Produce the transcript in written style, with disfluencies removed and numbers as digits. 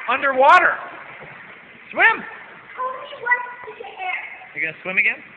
underwater. Swim. Only once in the air. You gonna swim again?